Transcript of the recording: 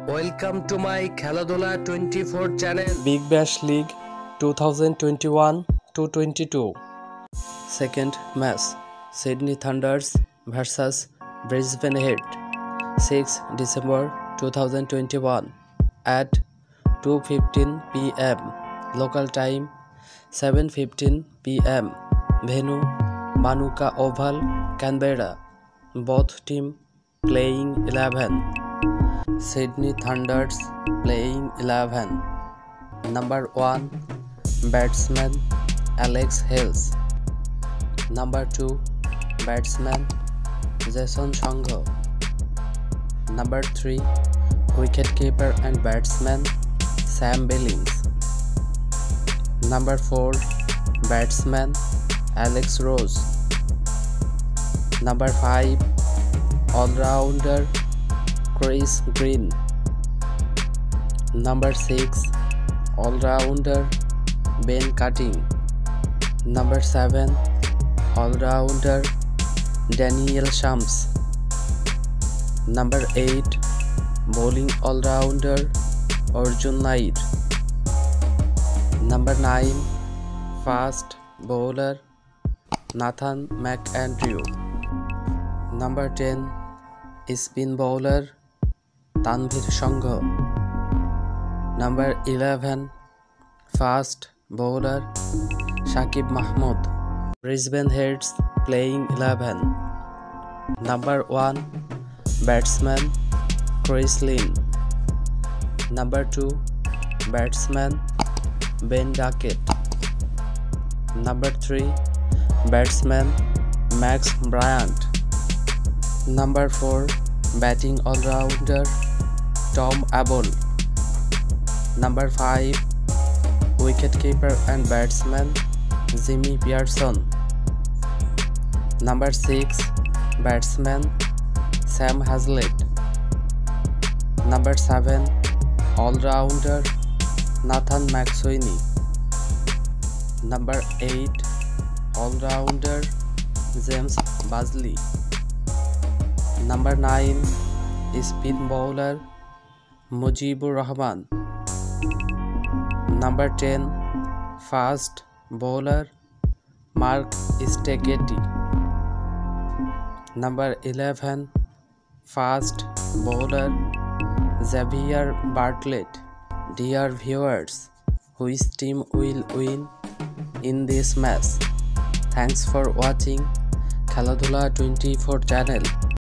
Welcome to my Kheladhola 24 channel. Big Bash League 2021-22. Second match, Sydney Thunders vs Brisbane Heat, 6 December 2021 at 2:15 p.m. Local time 7:15 p.m. Venue Manuka Oval, Canberra. Both team playing 11. Sydney Thunders playing 11. Number 1 batsman Alex Hales. Number 2 batsman Jason Sangha. Number 3 wicketkeeper and batsman Sam Billings. Number 4 batsman Alex Rose. Number 5 all-rounder Chris Green. Number 6 all-rounder Ben Cutting. Number 7 all-rounder Daniel Shams. Number 8 bowling all-rounder Arjun Nair. Number 9 fast bowler Nathan McAndrew. Number 10 spin bowler Tanvir Sangha. Number 11 fast bowler Shakib Mahmood. Brisbane Heat playing 11. Number 1 batsman Chris Lynn. Number 2 batsman Ben Duckett. Number 3 batsman Max Bryant. Number 4 batting all-rounder Tom Abel. Number 5 wicketkeeper and batsman Jimmy Pearson. Number 6 batsman Sam Hazlitt. Number 7 all-rounder Nathan McSweeney. Number 8 all-rounder James Bazley. Number 9 spin bowler Mujibur Rahman. Number 10 fast bowler Mark Stegeti. Number 11 fast bowler Xavier Bartlett. Dear viewers, which team will win in this match? Thanks for watching Kheladhola 24 channel.